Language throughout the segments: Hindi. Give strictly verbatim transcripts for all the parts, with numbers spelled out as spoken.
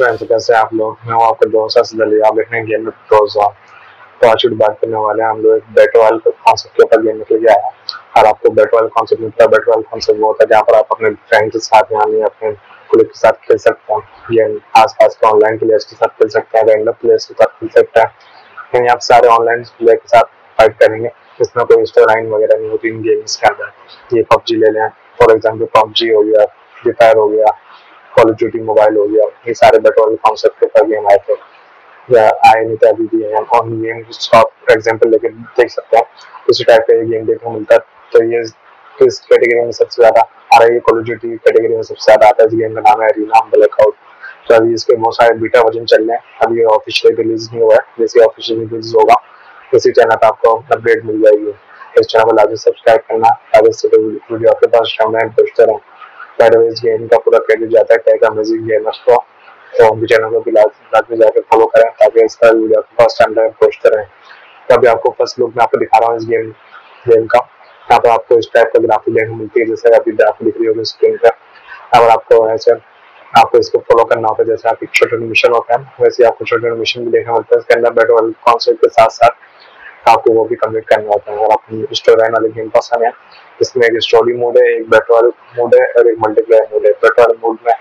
फ्रेंड्स, कैसे आप लोग? मैं हूं आपका दोस्त असद अली। आप देख रहे हैं गेम में प्रोज ऑन। तो आज की बात करने वाले हैं हम लोग एक बैट रॉयल कॉन्सेप्ट के ऊपर गेम निकल के आया है। और आपको बैट रॉयल कॉन्सेप्ट मिलता है। बैट रॉयल कॉन्सेप्ट वो होता है जहाँ पर आप अपने फ्रेंड के साथ यानी अपने कुलीग के साथ खेल सकते हैं। गेम आस पास के ऑनलाइन प्लेयर्स के साथ खेल सकते हैं, रैंडम प्लेयर्स के साथ खेल सकते हैं। लेकिन आप सारे ऑनलाइन प्लेयर के साथ फाइट करेंगे, इसमें कोई स्टोरी लाइन वगैरह नहीं होती इन गेम्स के अंदर। ये पबजी ले लें फॉर एग्जाम्पल, पबजी हो गया, फ्री फायर हो गया, कॉल ऑफ ड्यूटी मोबाइल हो गया, ये सारे बैट रॉयल कॉन्सेप्ट के ऊपर गेम आए थे या आए नहीं थे अभी भी है। और गेम फॉर एग्जाम्पल लेके देख सकते हैं, उसी टाइप का ये गेम देखने को मिलता है। तो ये किस कैटेगरी में सबसे ज्यादा आ रहा है? ये कॉल ऑफ ड्यूटी कैटेगरी में सबसे ज्यादा आता है। इस गेम का नाम है एरिना ब्रेकआउट। तो अभी इसके बहुत सारे बीटा वर्जन चल रहे हैं, अभी ऑफिशियल रिलीज नहीं हुआ है। जैसे ऑफिशियल रिलीज होगा इसी चैनल पर आपको अपडेट मिल जाएगी। इस चैनल को लाजमी सब्सक्राइब करना, ताकि वीडियो आपके पास टाइमलाइन पहुंचते रहे। इस गेम का पूरा क्रेडिट जाता है टेक अमेजिंग गेमर्स को। तो उनके चैनल को भी लाजमी जाकर फॉलो करें, ताकि इसका वीडियो आपके पास टाइमलाइन पहुंचते रहे। तो अभी आपको फर्स्ट लुक में आपको दिखा रहा हूँ इस गेम गेम का। यहाँ पर आपको इस टाइप का ग्राफिक देखने मिलती है, जैसे अभी ग्राफिक दिख रही होगी स्क्रीन पर। अगर आपको ऐसे आपको इसको फॉलो करना होता है, जैसे आप एक छोटे मिशन होता है, वैसे आपको छोटे मिशन भी देखना मिलता है। इसके अंदर बैट रॉयल कॉन्सेप्ट के साथ साथ आपको वो भी कंप्लीट करना होता है। अगर आपको स्टोरी लाइन वाले गेम पसंद है, इसमें एक स्टोरी मोड है, एक बैट रॉयल मोड है और एक मल्टीप्लेयर मोड है। बैट रॉयल मोड में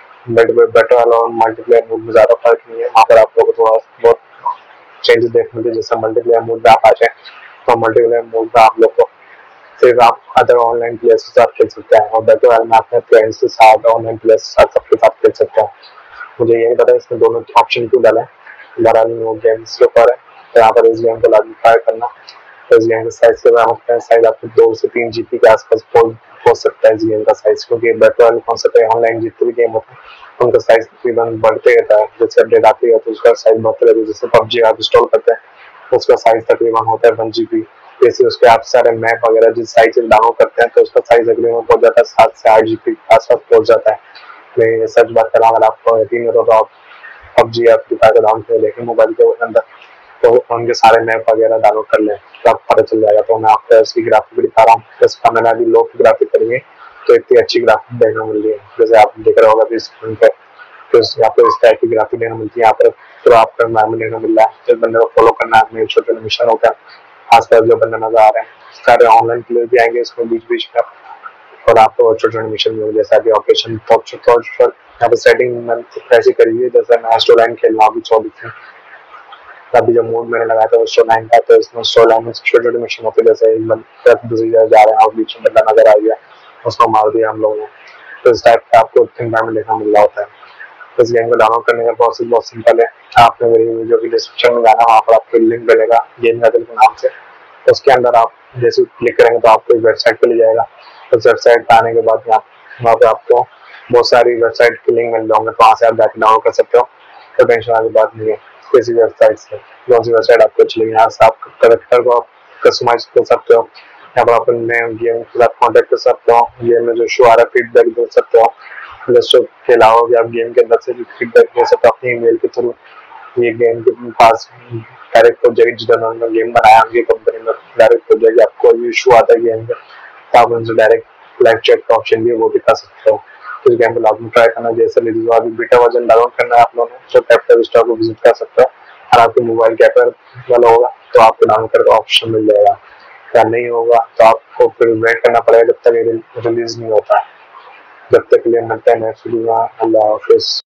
बैट रॉयल और मल्टीप्लेयर मोड में ज्यादा फर्क नहीं है। वहाँ पर आप लोगों को थोड़ा बहुत चेंजेस देखने मिलते हैं। जैसे मल्टीप्लेयर मोड में आप आ जाए तो मल्टीप्लेयर मोड में आप लोग को सिर्फ आप अदर ऑनलाइन प्लेयर्स के साथ खेल सकते हैं, और बैट रॉयल में अपने फ्रेंड्स के साथ, ऑनलाइन प्लेयर्स के साथ, सबके साथ खेल सकते हैं। मुझे यही पता है इसमें दोनों ऑप्शन क्यों डाला है। बहरहाल वो गेम्स के ऊपर है, तो यहाँ पर इस गेम को लाजमी ट्राई करना। तो इस गेम का साइज के बारे में साइज आपको दो से तीन जीबी के आसपास पहुंच सकता है इस गेम का साइज, क्योंकि बैट रॉयल कॉन्सेप्ट है, ऑनलाइन जितने भी गेम होते हैं उनका साइज तकरीबन बढ़ते रहता है। जैसे अपडेट आती है तो उसका साइज बढ़ते रहता है। जैसे पबजी आप इंस्टॉल करते हैं उसका साइज तकरीबन होता है वन जीबी। जैसे उसके आप सारे मैप वगैरह जिस साइज से डाउनलोड करते हैं तो उसका साइज तकरीबन पहुंच जाता है सात से आठ जीबी के आसपास पहुंच जाता है। मैं सच बात कर रहा हूँ, अगर आपको यकीन हो तो आप पबजी या फ्री फायर डाउनलोड कर देखें मोबाइल के अंदर, तो उनके सारे मैप वगैरह डाउनलोड कर लें तो आपको पता चल जाएगा। तो मैं आपको इसकी ग्राफिक भी दिखा रहा हूँ। इसका मैंने अभी लो की ग्राफिक करी है तो इतनी अच्छी ग्राफिक देखने मिल रही है, जैसे आप देख रहे होगा स्क्रीन पर। तो आपको इस टाइप की ग्राफिक देखने मिलती है। यहाँ पर पूरा आपका एनवायरमेंट देखने मिल रहा है। जिस बंदे को फॉलो करना है, अपने छोटे मिशन होता है, खासकर जो बंदे नजर आ रहे हैं, सारे ऑनलाइन प्लेयर भी आएंगे इसमें बीच बीच में, और आपको छोटे छोटे मिशन में जैसा कि ऑपरेशन टॉप यहाँ पर सेटिंग ऐसी करी हुई है जैसे मैं स्टोर लाइन खेल रहा हूँ अभी चौबीस में। अभी जो मोड मैंने लगाया था वो स्टोर लाइन का, तो इसमें स्टोर लाइन में छोटे छोटे मिशन होते हैं। जैसे एक बंदा दूसरी जगह जा रहे हैं और बीच में बंदा नजर आ गया, उसको मार दिया हम लोगों ने। तो इस टाइप का आपको एनवायरमेंट देखने मिल रहा होता है। तो इस गेम को डाउनलोड करने का प्रोसेस बहुत सिंपल है। आपने मेरी वीडियो की डिस्क्रिप्शन में जाना, वहाँ पर आपको लिंक मिलेगा गेम के नाम से। उसके अंदर आप जैसे क्लिक करेंगे तो आपको एक वेबसाइट पे ले जाएगा। उस वेबसाइट पे आने के बाद वहाँ पे आपको बहुत सारी वेबसाइट के लिंक मिल जाएंगे, तो वहाँ से आप जाकर डाउनलोड कर सकते हो। तो टेंशन वाली बात नहीं है किसी वेबसाइट से। कौन सी वेबसाइट आपको अच्छी लगी, यहाँ से आप करेक्टर को कस्टमाइज कर सकते हो। यहाँ पर अपने गेम के साथ कॉन्टेक्ट कर सकते हो, गेम में जो शो आ रहा है फीडबैक दे सकते हो। प्लस के अलावा भी आप गेम के अंदर से भी फीडबैक दे सकते हो अपनी ईमेल के थ्रू। ये गेम के पास डायरेक्ट प्रोजेक्ट जिन्होंने गेम बनाया उनकी कंपनी में डायरेक्ट प्रोजेक्ट, आपको ये इशू आता है गेम में तो आप उनसे डायरेक्ट लाइव चैट का ऑप्शन भी वो दिखा सकते हो। इस गेम को लाजमी ट्राई करना। जैसे रिलीज हुआ अभी बीटा वर्जन डाउनलोड करना है आप लोगों ने तो टैप स्टोर को विजिट कर सकते हो, और आपके मोबाइल के ऐप वाला होगा तो आपको डाउनलोड करके ऑप्शन मिल जाएगा। या नहीं होगा तो आपको फिर वेट करना पड़ेगा जब तक रिलीज नहीं होता है। जब तक के लिए मिलते हैं नेक्स्ट वीडियो में। अल्लाह हाफिज़।